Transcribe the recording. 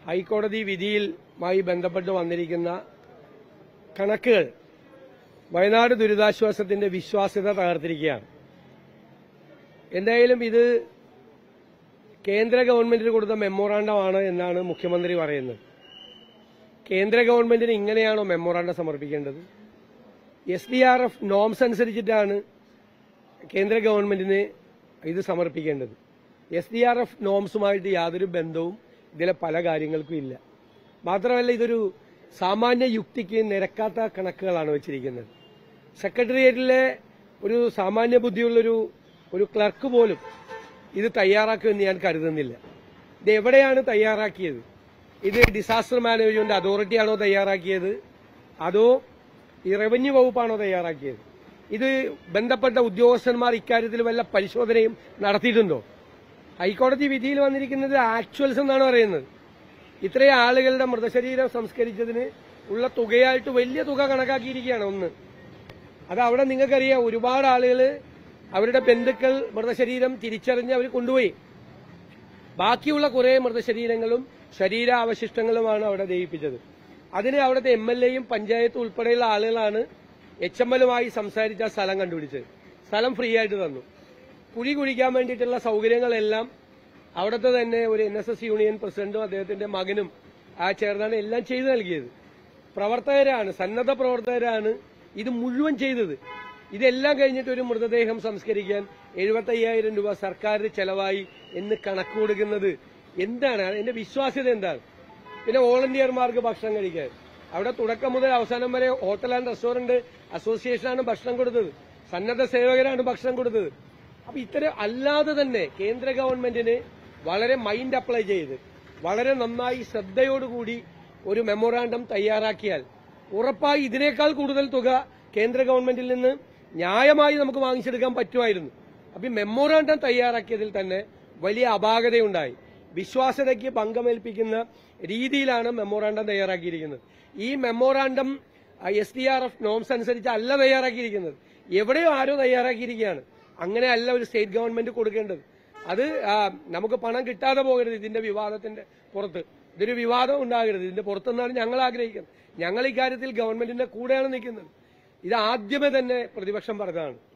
ഹൈക്കോടതി വിധിയുമായി ബന്ധപ്പെട്ട് വന്നിരിക്കുന്ന കണക്കുകൾ വയനാട് ദുരിതാശ്വാസത്തിന്റെ വിശ്വാസ്യത തകർത്തിരിക്കുകയാണ്. എന്തായാലും ഇത് കേന്ദ്ര ഗവൺമെന്റിന് കൊടുത്ത മെമ്മോറാണ്ടമാണ് എന്നാണ് മുഖ്യമന്ത്രി പറയുന്നത്. കേന്ദ്ര ഗവൺമെന്റിന് ഇങ്ങനെയാണോ മെമ്മോറാണ്ടം സമർപ്പിക്കേണ്ടത്? SDRF നോംസ് അനുസരിച്ചിട്ടാണ് കേന്ദ്ര ഗവൺമെന്റിന് ഇത് സമർപ്പിക്കേണ്ടത്. SDRF നോംസുമായിട്ട് യാതൊരു ബന്ധവും ഇതിലെ പല കാര്യങ്ങൾക്കും ഇല്ല. മാത്രമല്ല, ഇതൊരു സാമാന്യ യുക്തിക്ക് നിരക്കാത്ത കണക്കുകളാണ് വെച്ചിരിക്കുന്നത്. സെക്രട്ടേറിയറ്റിലെ ഒരു സാമാന്യ ബുദ്ധിയുള്ളൊരു ക്ലർക്ക് പോലും ഇത് തയ്യാറാക്കുമെന്ന് ഞാൻ കരുതുന്നില്ല. ഇത് എവിടെയാണ് തയ്യാറാക്കിയത്? ഇത് ഡിസാസ്റ്റർ മാനേജ്മെന്റ് അതോറിറ്റിയാണോ തയ്യാറാക്കിയത്, അതോ ഈ റവന്യൂ വകുപ്പാണോ തയ്യാറാക്കിയത്? ഇത് ബന്ധപ്പെട്ട ഉദ്യോഗസ്ഥന്മാർ ഇക്കാര്യത്തിൽ വല്ല പരിശോധനയും നടത്തിയിട്ടുണ്ടോ? ഹൈക്കോടതി വിധിയിൽ വന്നിരിക്കുന്നത് ആക്ച്വൽസ് എന്നാണ് പറയുന്നത്. ഇത്രയും ആളുകളുടെ മൃതശരീരം സംസ്കരിച്ചതിന് ഉള്ള തുകയായിട്ട് വലിയ തുക കണക്കാക്കിയിരിക്കുകയാണ്. ഒന്ന്, അത് അവിടെ നിങ്ങൾക്കറിയാം, ഒരുപാട് ആളുകൾ അവരുടെ ബന്ധുക്കൾ മൃതശരീരം തിരിച്ചറിഞ്ഞ് അവർ കൊണ്ടുപോയി. ബാക്കിയുള്ള കുറെ മൃതശരീരങ്ങളും ശരീരാവശിഷ്ടങ്ങളുമാണ് അവിടെ ദഹിപ്പിച്ചത്. അതിന് അവിടുത്തെ MLAയും പഞ്ചായത്തും ഉൾപ്പെടെയുള്ള ആളുകളാണ് HMLുമായി സംസാരിച്ച സ്ഥലം കണ്ടുപിടിച്ചത്. സ്ഥലം ഫ്രീ ആയിട്ട് തന്നു. കുഴി കുഴിക്കാൻ വേണ്ടിയിട്ടുള്ള സൗകര്യങ്ങളെല്ലാം അവിടുത്തെ തന്നെ ഒരു NSS യൂണിയൻ പ്രസിഡന്റും അദ്ദേഹത്തിന്റെ മകനും ചേർന്നാണ് എല്ലാം ചെയ്തു നൽകിയത്. പ്രവർത്തകരാണ്, സന്നദ്ധ പ്രവർത്തകരാണ് ഇത് മുഴുവൻ ചെയ്തത്. ഇതെല്ലാം കഴിഞ്ഞിട്ട് ഒരു മൃതദേഹം സംസ്കരിക്കാൻ 75,000 രൂപ സർക്കാരിന് ചെലവായി എന്ന് കണക്ക് കൊടുക്കുന്നത് എന്താണ്? അതിന്റെ വിശ്വാസ്യത എന്താണ്? പിന്നെ വോളണ്ടിയർമാർക്ക് ഭക്ഷണം കഴിക്കാൻ അവിടെ തുടക്കം മുതൽ അവസാനം വരെ ഹോട്ടൽ ആൻഡ് റെസ്റ്റോറന്റ് അസോസിയേഷനാണ് ഭക്ഷണം കൊടുത്തത്, സന്നദ്ധ സേവകരാണ് ഭക്ഷണം കൊടുത്തത്. അപ്പൊ ഇത്തരം അല്ലാതെ തന്നെ കേന്ദ്ര ഗവൺമെന്റിന് വളരെ മൈൻഡ് അപ്ലൈ ചെയ്ത് വളരെ നന്നായി ശ്രദ്ധയോടുകൂടി ഒരു മെമ്മോറാണ്ടം തയ്യാറാക്കിയാൽ ഉറപ്പായി ഇതിനേക്കാൾ കൂടുതൽ തുക കേന്ദ്ര ഗവൺമെന്റിൽ നിന്ന് ന്യായമായി നമുക്ക് വാങ്ങിച്ചെടുക്കാൻ പറ്റുമായിരുന്നു. അപ്പൊ ഈ മെമ്മോറാണ്ടം തയ്യാറാക്കിയതിൽ തന്നെ വലിയ അപാകതയുണ്ടായി. വിശ്വാസ്യതയ്ക്ക് ഭംഗമേൽപ്പിക്കുന്ന രീതിയിലാണ് മെമ്മോറാണ്ടം തയ്യാറാക്കിയിരിക്കുന്നത്. ഈ മെമ്മോറാണ്ടം SDRF നോംസ് അനുസരിച്ച് അല്ല തയ്യാറാക്കിയിരിക്കുന്നത്. എവിടെയോ ആരോ തയ്യാറാക്കിയിരിക്കുകയാണ്. അങ്ങനെയല്ല ഒരു സ്റ്റേറ്റ് ഗവൺമെന്റ് കൊടുക്കേണ്ടത്. അത് നമുക്ക് പണം കിട്ടാതെ പോകരുത്. ഇതിന്റെ വിവാദത്തിന്റെ പുറത്ത് ഇതൊരു വിവാദം ഉണ്ടാകരുത്. ഇതിന്റെ പുറത്തുനിന്നാണ് ഞങ്ങൾ ആഗ്രഹിക്കുന്നത്. ഞങ്ങൾ ഇക്കാര്യത്തിൽ ഗവൺമെന്റിന്റെ കൂടെയാണ് നിൽക്കുന്നത്. ഇത് ആദ്യമേ തന്നെ പ്രതിപക്ഷം പറഞ്ഞതാണ്.